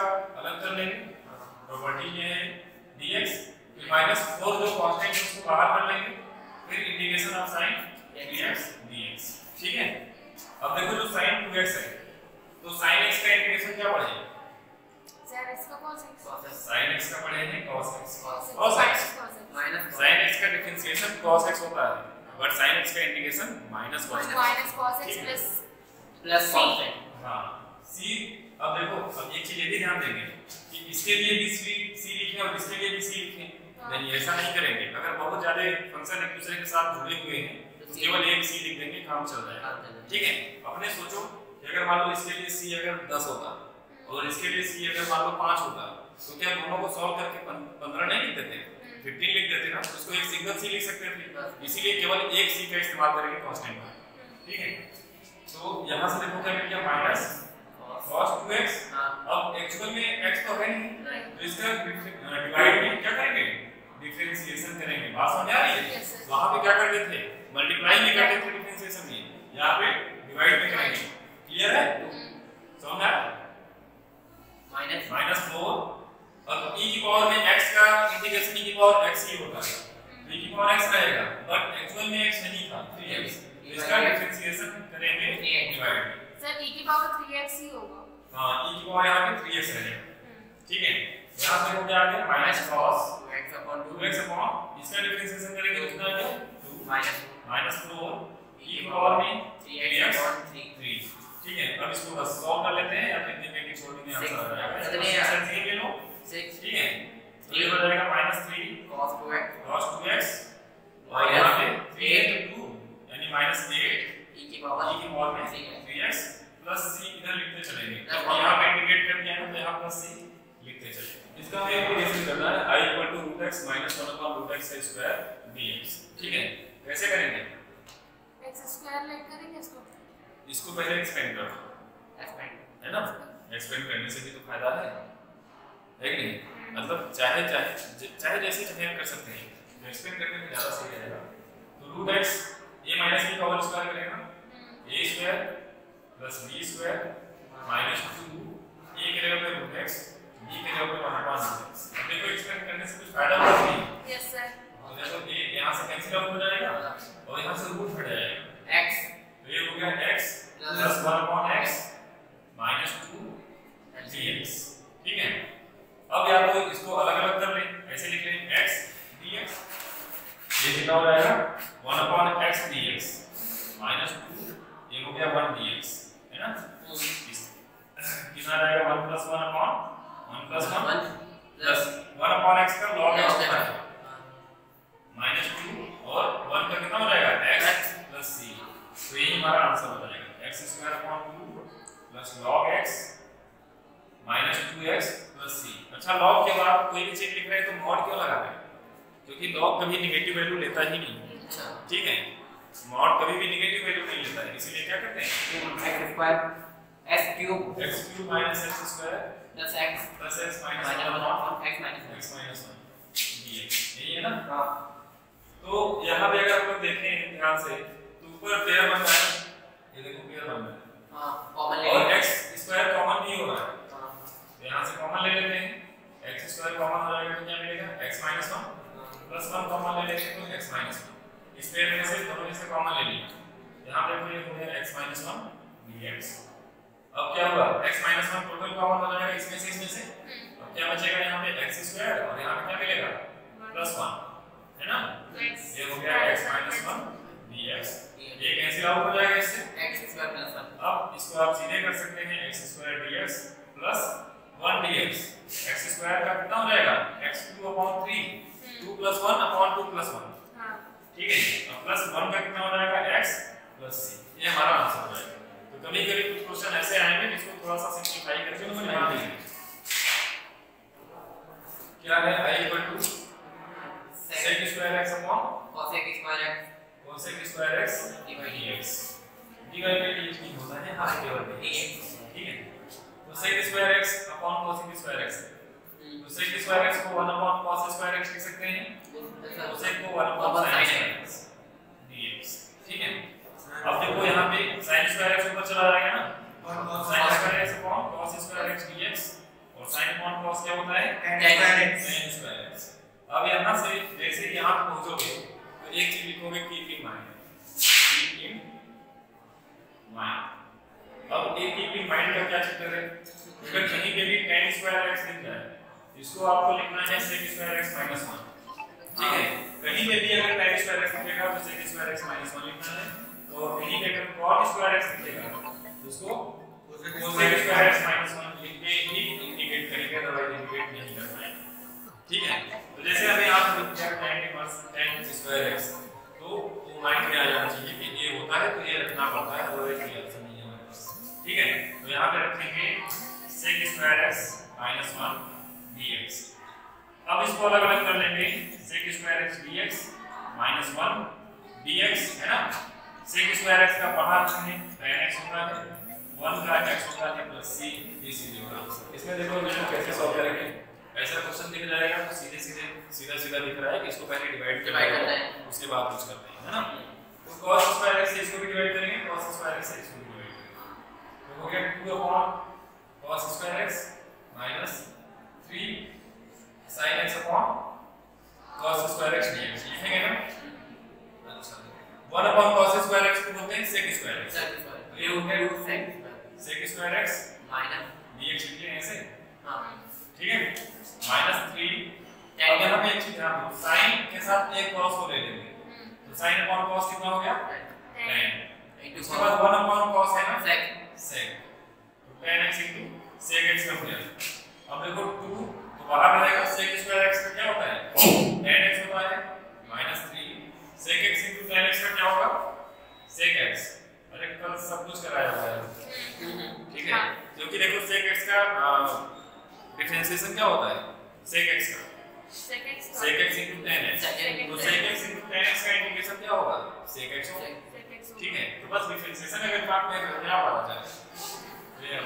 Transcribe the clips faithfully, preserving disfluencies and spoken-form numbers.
अलग कर लेंगे, प्रॉपर्टी ये है dx, फिर माइनस फोर जो कांस्टेंट है उसको बाहर कर लेंगे, फिर integration of sin dx dx। ठीक है, अब देखो जो sin टू एक्स है तो sin x का इंटीग्रेशन क्या पड़ेगा सर इसका cos x, sin x का पड़ेगा cos x, cos x minus sin x का डिफरेंशिएशन cos x होता है, बट sin x का integration minus cos x minus cos x plus plus constant. हां c। अब देखो अब एक चीज ये भी ध्यान देंगे कि इसके लिए भी c c लिखें और इसके लिए भी c लिखें, नहीं ऐसा नहीं करेंगे। अगर बहुत ज्यादा फंक्शन एक दूसरे के साथ जुड़े हुए हैं तो केवल एक c लिख देंगे, काम चल जाएगा। ठीक है, अपने सोचो कि अगर मान लो इसके लिए c अगर दस होता और इसके लिए c अगर मान लो पाँच होता तो क्या दोनों को सॉल्व करके पंद्रह नहीं लिख देते, पंद्रह लिख देते ना, तो इसको एक सिंगल c लिख सकते थे, इसीलिए केवल एक c का इस्तेमाल करेंगे कांस्टेंट में। ठीक है, तो यहां से देखो क्या मिल गया माइनस cos टू एक्स। अब एक्चुअल में x तो है नहीं तो इसका डिवाइड में क्या करेंगे, डिफरेंशिएशन करेंगे। बात समझ आ रही है? वहां पे क्या करते थे, मल्टीप्लाई में करते थे डिफरेंशिएशन में, यहां पे डिवाइड में करेंगे। क्लियर है? समझ आया? माइनस माइनस फोर और e की पावर में x का इंटीग्रेशन e की पावर x ही होता है, तो e की पावर x रहेगा, बट एक्चुअल में x नहीं था, थ्री एक्स, इसका डिफरेंशिएशन करेंगे डिवाइड में। सर e की पावर थ्री एक्स ही होगा। हां, e की पावर यहां पे थ्री एक्स रहेगा। ठीक है, यहां से हो गया आगे minus cos two x upon two x upon इसका डिफरेंशिएशन करेंगे कितना आ गया two minus minus four e की पावर में थ्री एक्स अपॉन थ्री। ठीक है, अब इसको बस सॉल्व कर लेते हैं या फिर नेगेटिव छोड़ देंगे, आंसर आ जाएगा। कितने आंसर थ्री ले लो सिक्स। ठीक है, तो ये हो जाएगा minus three cos two x cos two x और यहाँ पे थ्री into टू यानी माइनस एट e की पावर e की पावर में थ्री एक्स प्लस c इधर लिखते चलेंगे, तो यहाँ पे इंटीग्रेट कर दिया है तो यहाँ प्लस c लिखते चलेंगे। इसका हमें इंटीग्रेशन करना है i equal to root x minus one upon root x square dx। ठीक है, कैसे करेंगे, x स्क्वायर लेट करेंगे इसको, इसको पहले एक्सपेंड करो, एक्सपेंड है ना, एक्सपेंड करने से भी तो फायदा है है कि नहीं, मतलब चाहे चाहे चाहे जैसे चाहे कर सकते हैं, एक्सपेंड करने में ज्यादा सही रहेगा। तो root x a minus b का होल स्क्वायर करेगा a square plus b square minus two a के जगह पे रूट x b के जगह पे वन अपॉन रूट x। अब देखो एक्सपेंड करने से कुछ फायदा होगा नहीं, यस सर, तो देखो a यहां से कैंसिल आउट हो जाएगा और यहां से रूट हट जाएगा, x तो ये हो गया x plus one upon x minus two dx। ठीक है, अब या तो इसको अलग अलग कर लें, ऐसे लिख लें x dx, ये कितना हो जाएगा one upon x dx minus two, ये हो गया वन dx, है ना, कितना आ जाएगा one plus one upon one plus one plus one upon x का log x होता है माइनस टू और वन का कितना हो जाएगा x प्लस c, तो यही हमारा आंसर हो जाएगा x square upon two plus log x minus two x plus c। अच्छा, log के बाद कोई भी चीज लिख रहे हैं तो mod क्यों लगा रहे हैं, क्योंकि log कभी नेगेटिव वैल्यू लेता ही नहीं। अच्छा, ठीक है, mod कभी भी नेगेटिव वैल्यू नहीं लेता है, इसीलिए क्या करते हैं x square s cube x cube minus x square plus x plus x minus minus one one upon upon x minus x minus one dx, यही है ना। हां, तो यहाँ पे अगर आप लोग देखें ध्यान से तो ऊपर पेयर बन रहा है, ये देखो पेयर बन रहा है, हां कॉमन ले और x स्क्वायर कॉमन नहीं हो रहा है, हां, तो यहाँ से कॉमन ले लेते हैं, x स्क्वायर कॉमन हो जाएगा तो क्या मिलेगा x minus one plus one common ले लेते हैं तो x माइनस वन, इस पेयर में से दोनों में से कॉमन ले लिया, यहाँ पे ये हो गया x माइनस वन dx। अब क्या होगा x minus one total common हो जाएगा इसमें से इसमें से, अब क्या बचेगा यहाँ पे x स्क्वायर और यहाँ पे क्या मिलेगा प्लस वन, है ना, ये हो गया x माइनस वन dx, ये कैंसिल आउट हो जाएगा इससे x स्क्वायर प्लस वन। अब इसको आप सीधे कर सकते हैं x square dx plus one dx, x square का कितना हो जाएगा x two upon three, two plus one upon two plus one. ठीक है, अब प्लस वन का कितना हो जाएगा x प्लस c, ये हमारा आंसर हो जाएगा। तो कभी कभी कुछ क्वेश्चन ऐसे आएंगे जिसको थोड़ा सा सिंपलीफाई करके उसमें ध्यान देंगे। क्या है i equal to sec square x अपॉन cosec square x cosec square x dx, divide by dx नहीं होता है, हाफ केवल dx। ठीक है, तो sec स्क्वायर x अपॉन cosec स्क्वायर x, तो sec स्क्वायर x को one upon cos square x लिख सकते हैं, cosec को one upon sin x dx। ठीक है, अब देखो यहाँ पे sin स्क्वायर x ऊपर चला जाएगा ना, sin स्क्वायर x अपॉन cos स्क्वायर x dx और sin अपॉन cos क्या होता है tan square x tan square x। अब यहाँ से जैसे ही यहाँ पहुँचोगे तो एक चीज लिखोगे keep in mind, keep in mind। अब एक keep in mind का क्या चक्कर है, अगर कहीं पे भी tan square x दिख जाए इसको आपको लिखना है sec square x minus one, ठीक है। कहीं पे भी अगर tan square x दिखेगा तो sec square x minus one लिखना है, तो कहीं पे अगर cot square x दिखेगा तो उसको cosec square x minus one लिख के ही इंडिकेट करेंगे, अदरवाइज इंडिकेट नहीं कर पाएंगे, ठीक है। तो जैसे हमें यहाँ पर लिख दिया tan inverse tan square x, तो वो माइंड में आ जाना चाहिए कि ये होता है तो ये रखना पड़ता है, अदरवाइज ये ऑप्शन नहीं है हमारे पास, ठीक है। तो यहाँ पे रखेंगे sec square x minus one dx। अब इसको अलग अलग कर लेंगे, sec square x dx minus one dx है ना। sec square x का बाहर रखेंगे tan x होता है, one का x होता है प्लस c ये सीधे होगा। इसमें देखो इसको कैसे सॉल्व करेंगे, ऐसा क्वेश्चन दिख जाएगा तो सीधे सीधे सीधा सीधा दिख रहा है कि इसको पहले डिवाइड करना है उसके बाद कुछ करते हैं, है ना। तो cos square x से इसको भी डिवाइड करेंगे, cos square x से इसको भी डिवाइड करेंगे, तो हो गया two upon cos square x minus three sin x upon cos square x dx लिखेंगे ना। अच्छा one upon cos square x को बोलते हैं sec square x, तो ये हो गया sec square x minus dx लिख लें ऐसे, हाँ ठीक है, माइनस थ्री। अब यहाँ पे एक चीज ध्यान दो, साइन के साथ एक cos को ले लेंगे, तो साइन अपॉन cos कितना हो गया tan, उसके बाद वन अपॉन cos है ना sec sec, तो tan x into sec x का हो गया। अब देखो टू तो बाहर रहेगा, sec square x का क्या होता है tan x होता है minus three, sec x into tan x का क्या होगा sec x। अरे कल सब कुछ कराया हुआ है, ठीक है, क्योंकि देखो sec x का डिफरेंशिएशन क्या होता है sec x का sec x sec x into tan x, तो sec x into tan x का इंटीग्रेशन क्या होगा sec x होगा, ठीक है। तो बस डिफरेंशिएशन अगर पार्ट में क्या पता जाए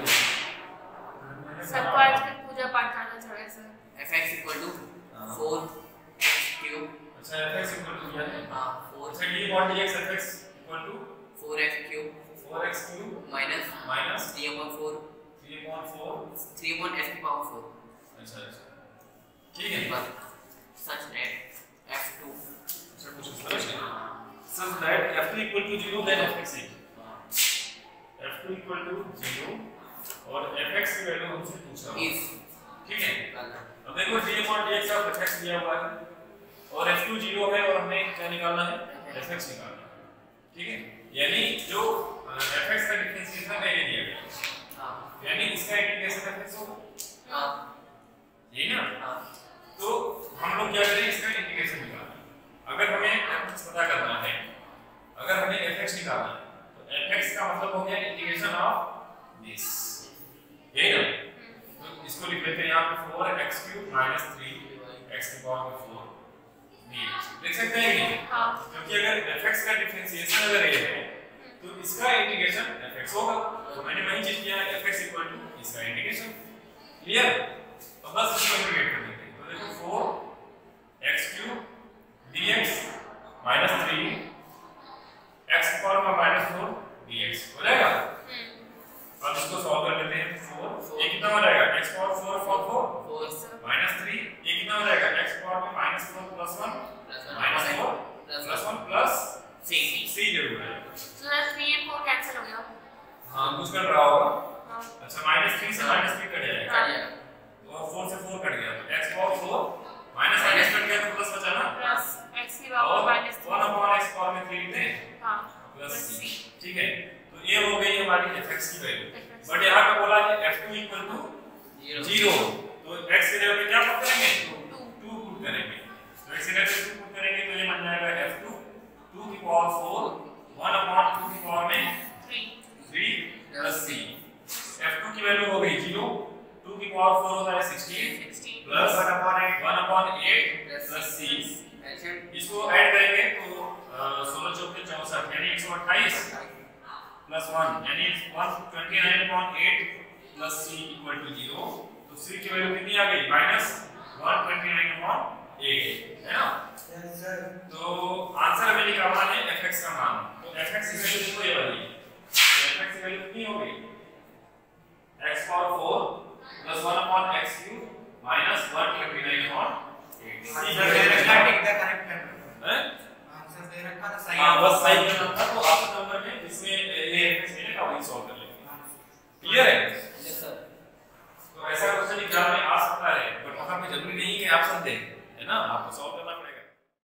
सबको आजकल पूजा पाठ करना चाहिए sir. fx equal to four x cube, अच्छा fx इक्वल टू क्या है, हाँ four अच्छा d upon dx fx equal टू four x cube four x cube minus minus three upon four three upon four, three upon s की power four, अच्छा अच्छा ठीक है। बस such that f two अच्छा कुछ इस तरह से such that f two equal to zero then fx equal f two equal to zero और fx की वैल्यू हमसे पूछ रहा है, is, ठीक है। अब देखो d upon dx का fx दिया हुआ है और f two zero है और हमें क्या निकालना है fx निकालना है, ठीक है। यानी जो fx का डिफरेंशिएशन है ये दिया गया, यानी इसका इंटीग्रेशन fx होगा, हाँ यही ना। हाँ तो हम लोग क्या करें इसका इंटीग्रेशन निकालना। अगर हमें fx पता करना है, अगर हमें fx निकालना है तो fx का मतलब हो गया इंटीग्रेशन ऑफ दिस, यही ना। तो इसको लिख लेते हैं यहाँ पे four x cube minus three x की पावर में four dx लिख सकते हैं कि नहीं, हाँ क्योंकि अगर fx का डिफरेंशिएशन अगर ये है तो इसका इंटीग्रेशन fx होगा, तो मैंने वही चीज किया है fx इक्वल टू इसका इंटीग्रेशन, क्लियर। तो बस इसको इंटीग्रेट कर देंगे, तो देखो four x cube dx minus three x की पावर में minus four dx हो जाएगा। अब इसको सॉल्व कर लेते हैं, four ये कितना हो जाएगा x power four four four four minus three ये कितना हो जाएगा x पावर में minus four plus one minus four plus one plus c c जरूर है, so that three and four cancel हो गया। हाँ कुछ कर रहा होगा, हाँ अच्छा माइनस थ्री से माइनस थ्री कट जाएगा हाँ और फोर से फोर कट गया तो x power four minus minus cut गया तो प्लस बचा ना, प्लस x की पावर और minus one upon x power में थ्री लिखते हैं हाँ प्लस प्लस c, c। ठीक है। तो ये हो गई हमारी fx की वैल्यू, बट यहाँ पे बोला है f two equal to zero, तो x की जगह पे क्या पुट करेंगे टू टू पुट करेंगे, तो x की जगह पे टू पुट करेंगे तो ये बन जाएगा f two टू की power four one upon two की पावर में three three plus c, f two की वैल्यू हो गई जीरो, टू की पावर फोर होता है sixteen sixteen plus one upon eight one upon eight plus c, इसको ऐड करेंगे तो सोलह चौके चौसठ यानी एक सौ अट्ठाईस प्लस वन यानी one twenty nine upon eight plus c equal to zero, तो c की वैल्यू कितनी आ गई minus one twenty nine upon eight, है ना। तो आंसर हमें निकालना है fx का मान, तो fx की वैल्यू देखो ये वाली, तो fx की वैल्यू कितनी हो गई x power four plus one upon x cube minus one twenty nine upon answer दे रखा है टिक द करेक्ट है आंसर दे रखा था सही हां बस सही करना था तो आपके नंबर में इसमें ये fx मिलेगा वही सॉल्व कर लेंगे क्लियर है यस सर तो ऐसा क्वेश्चन एग्जाम में आ सकता है बट वहां पे जरूरी नहीं है कि आप समझें है ना आपको सॉल्व करना